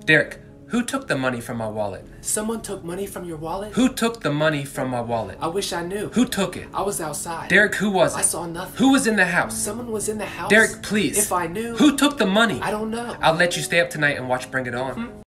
Derek, who took the money from my wallet? Someone took money from your wallet? Who took the money from my wallet? I wish I knew. Who took it? I was outside. Derek, who was it? I saw nothing. Who was in the house? Someone was in the house? Derek, please. If I knew. Who took the money? I don't know. I'll let you stay up tonight and watch Bring It On.